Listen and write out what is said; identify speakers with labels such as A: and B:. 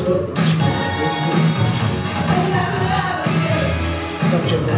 A: good, much better, very good. Don't you know?